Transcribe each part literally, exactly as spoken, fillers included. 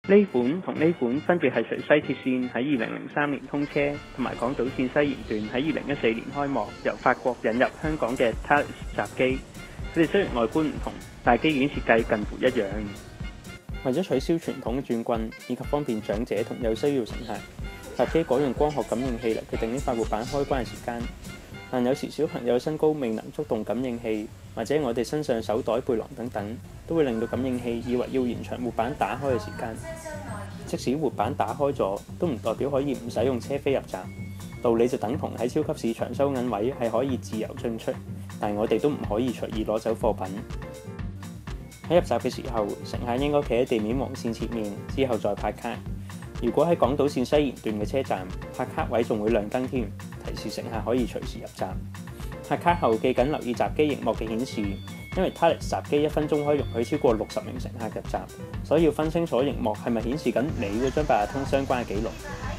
呢款同呢款分別係隨西鐵線喺二零零三年通車，同埋港島線西延段喺二零一四年開幕，由法國引入香港嘅 Thales 閘機。佢哋雖然外觀唔同，但係機件設計近乎一樣。為咗取消傳統嘅轉棍，以及方便長者同有需要乘客，閘機改用光學感應器嚟決定啲快活板開關嘅時間。但有時小朋友身高未能觸動感應器，或者我哋身上手袋、背囊等等，都會令到感應器以為要延長活板打開嘅時間。即使活板打開咗，都唔代表可以唔使用車飛入閘。道理就等同喺超級市場收銀位係可以自由進出，但我哋都唔可以隨意攞走貨品。喺入閘嘅時候，乘客應該企喺地面黃線前面，之後再拍卡。如果喺港島線西延段嘅車站，拍卡位仲會亮燈添，提示乘客可以隨時入閘。拍卡後記緊留意閘機螢幕嘅顯示，因為 Thales 閘機一分鐘可以容許超過六十名乘客入閘，所以要分清楚螢幕係咪顯示緊你嗰張八達通相關嘅記錄。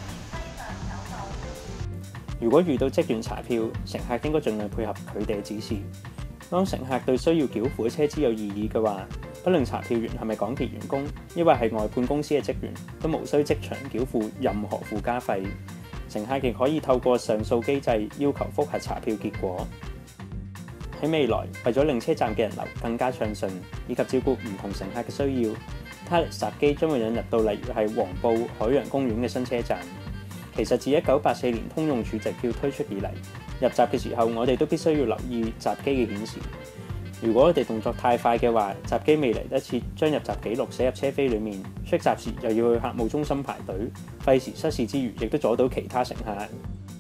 如果遇到職員查票，乘客應該盡量配合佢哋嘅指示。當乘客對需要繳付嘅車資有異議嘅話，不論查票員係咪港鐵員工，抑或係外判公司嘅職員，都無需即場繳付任何附加費。乘客亦可以透過上訴機制要求覆核查票結果。喺未來，為咗令車站嘅人流更加暢順，以及照顧唔同乘客嘅需要， Thales 閘機將會引入到例如係黃埔海洋公園嘅新車站。其實自一九八四年通用儲值票推出以嚟，入閘嘅時候我哋都必須要留意閘機嘅顯示。如果我哋動作太快嘅話，閘機未嚟得切將入閘記錄寫入車飛裡面，出閘時又要去客務中心排隊，費時失事之餘，亦都阻到其他乘客。